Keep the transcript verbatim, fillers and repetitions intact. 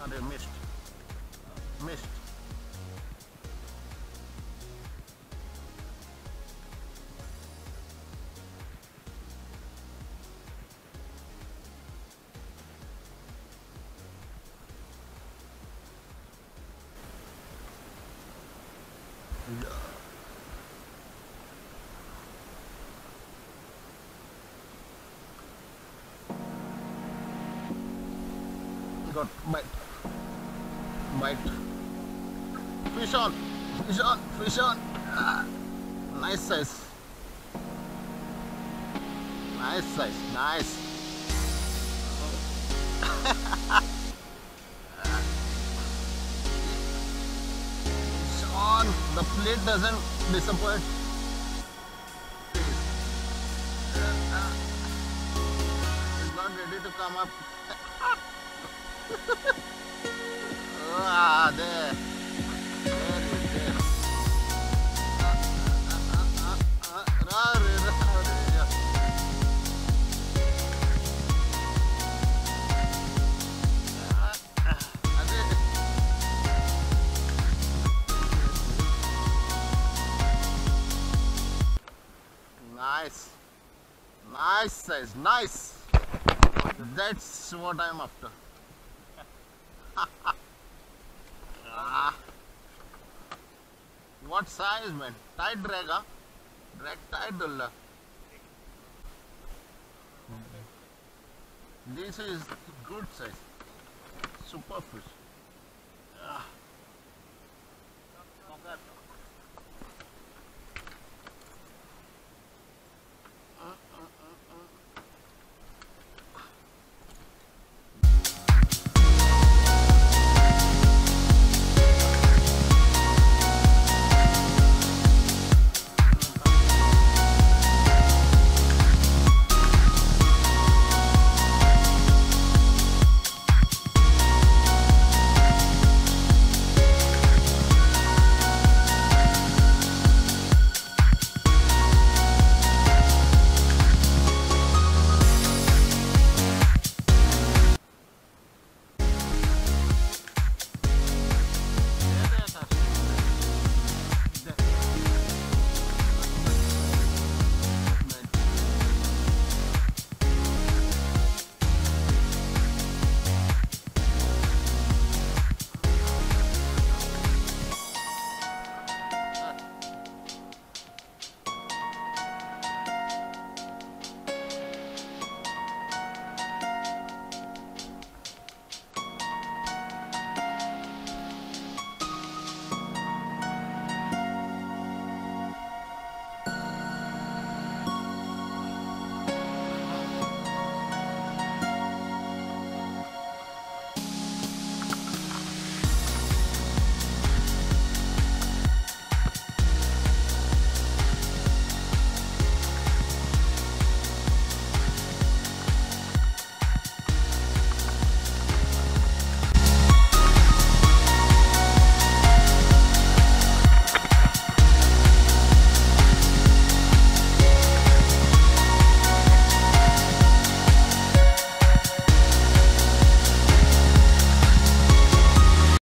अरे missed, missed. Got bite, bite. Fish on, fish on, fish on. Ah, nice size, nice size, nice. Fish on. The plate doesn't disappoint. It's not ready to come up. Ah, there. There it is, there. Ah, ah, ah, ah, ah. Ra, re, ra, re, yeah. Ah, ah, ade. Nice. Nice size, nice. That's what I'm after. Ah, what size, man? Tight drag, huh? Drag tight, Dullah. This is good size. Super fish. Ah.